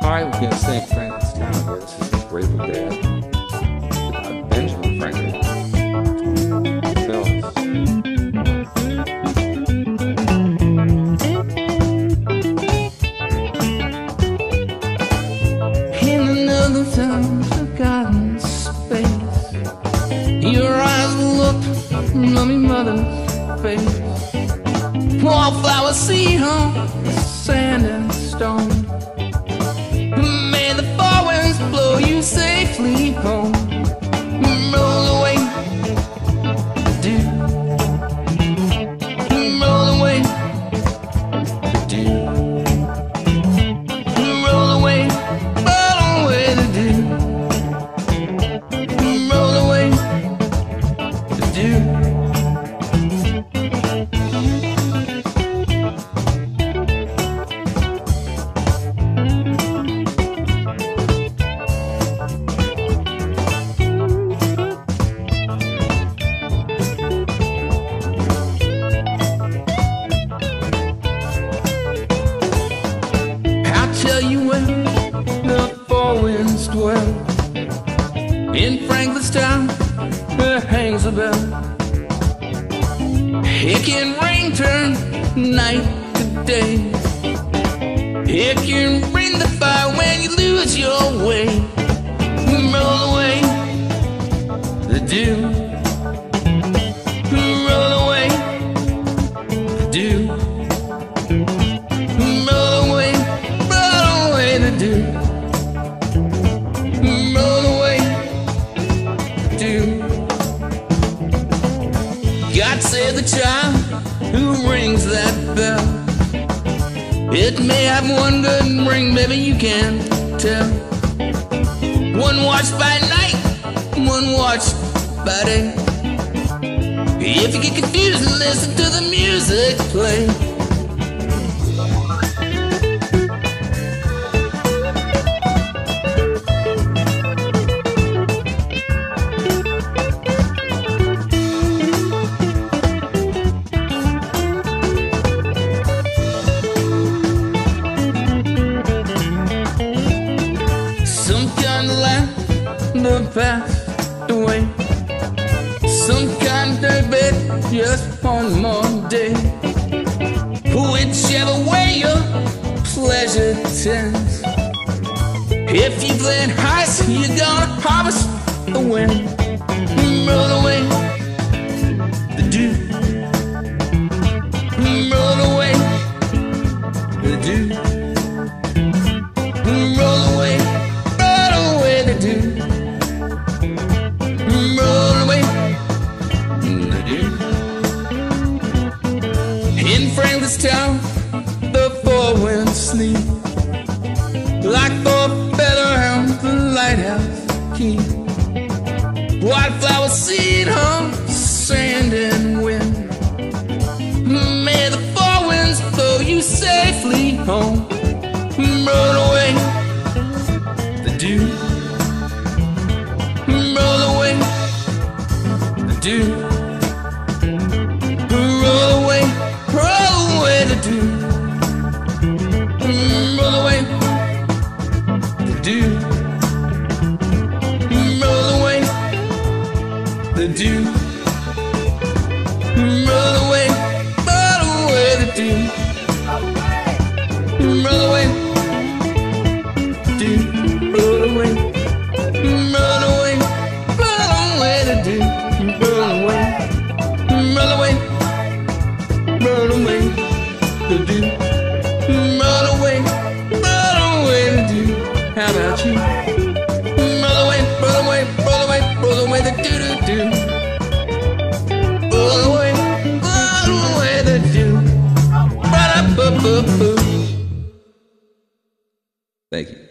Alright, we're gonna sing Franklin's Town. This is the Grateful Dead. Benjamin Franklin. Phyllis. In another time, forgotten space, your eyes looked on me mother's face. Wallflower seed on sand and stone. May the fall winds blow you safely home. Roll away, do. Roll away, do. Roll away, roll away to do. Roll away, to do. Tell you where the four winds dwell. In Franklin's Town there hangs a bell. It can rain, turn night to day. It can bring the fire when you lose your way. Roll away the dew. Roll away the dew. Roll away the dew. Roll away the dew. God save the child who rings that bell. It may have one good ring, baby, you can't tell. One watched by night, one watched by day. If you get confused, listen to the music play. Some kind of land that passed away. Some kind of bed just one more day. Whichever way your pleasure tends. If you playing heist, you're gonna harvest the wind. Roll away the dew. Roll away the dew. Roll away the dew. Roll away the dew. In Franklin's Town, the four winds sleep like four feather hounds, the lighthouse keep. Wildflower seed on sand and wind. May the four winds blow you safely home. Roll away the dew. Roll away the dew. Roll away the dew. Roll away the dew. Roll away the dew. Roll away the dew. Roll away the dew. Roll away. Roll away the dew. Roll away. Roll away. Roll away the dew. Roll away the dew. How about you? Roll away the dew. Roll away the dew. Thank you.